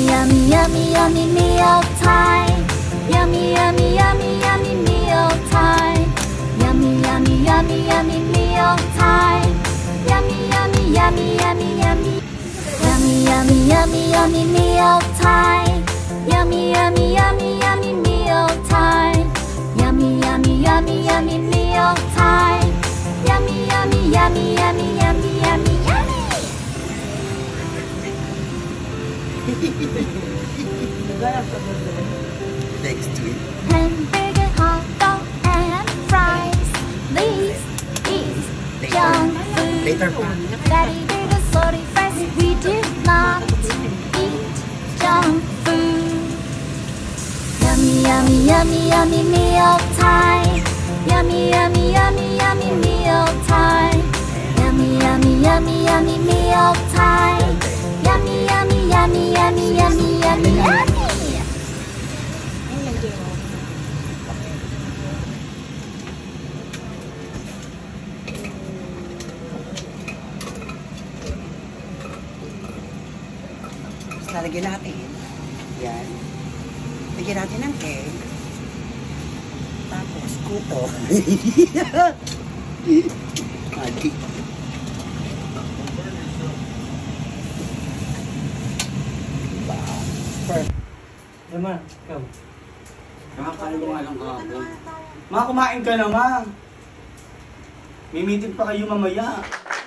yummy, yummy, yummy meal time. Yummy, yummy, yummy, yummy meal time. Yummy, yummy, yummy, yummy meal time. Yummy, yummy, yummy, yummy, yummy. Yummy, yummy, yummy, yummy meal time. Yummy, yummy, yummy, yummy meal time. Yummy, yummy, yummy, yummy meal time. Yummy, yummy, yummy, yummy, yummy, yummy, yummy. Next to it. Hamburger, hot dog, and fries. This is junk food. Later pa. Fatty burger, salty fries. We do not eat junk food. Yummy, yummy, yummy, yummy meal time. Yummy, yummy, yummy, yummy meal time. Yummy, yummy, yummy, yummy meal time. Yummy, yummy, yummy, yummy, yummy, yummy, yummy. Lalagyan natin. Yan. Lagyan natin ng egg. Tapos, kuto. Mali. First. Naman, ikaw. Nakakalo nga lang kahapon. Ma, kumain ka na, ma. May meeting pa kayo mamaya.